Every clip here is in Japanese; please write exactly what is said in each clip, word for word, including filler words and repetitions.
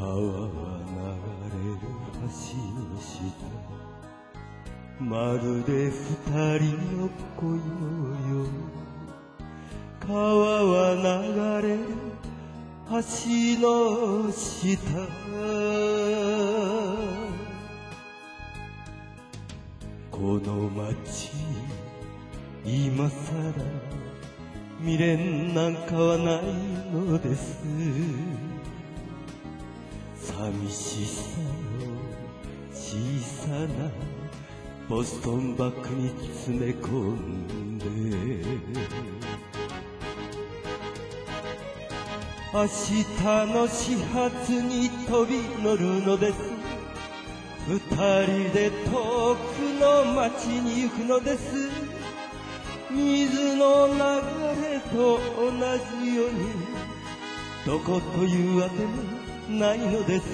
川は流れる橋の下、まるで二人の恋のよう。川は流れる橋の下、この街今さら未練なんかはないのです。寂しさの小さなボストンバッグに詰め込んで、明日の始発に飛び乗るのです。二人で遠くの街に行くのです。水の流れと同じようにどこというあてもないのです。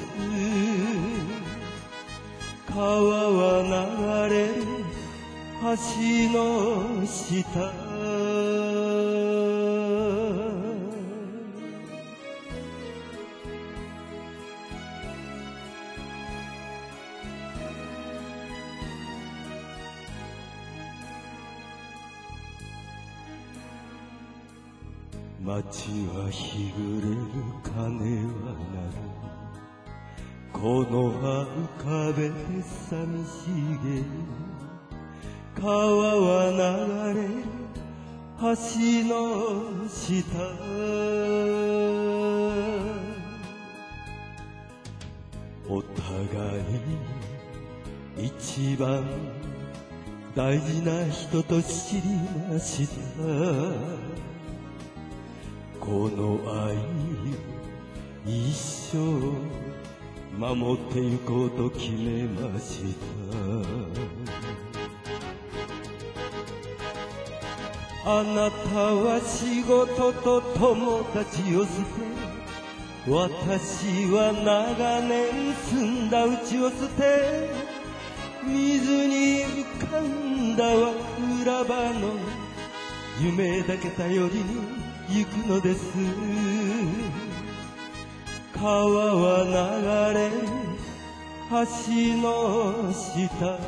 川は流れる橋の下、街は日暮れる鐘は鳴る、この葉浮かべて寂しげ。川は流れる橋の下、お互い一番大事な人と知りました。この愛一生守ってゆこうと決めました。あなたは仕事と友達を捨て、私は長年住んだ家を捨て、水に浮かんだは浦場の夢だけ頼りに行くのです。川は流れる橋の下、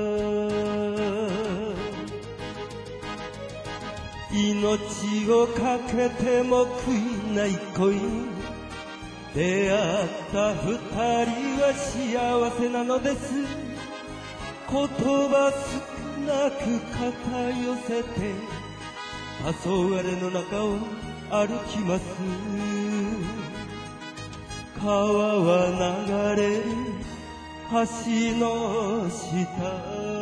命をかけても悔いない恋に出会った二人は幸せなのです。言葉少なく肩寄せて黄昏の中を歩きます。川は流れる橋の下。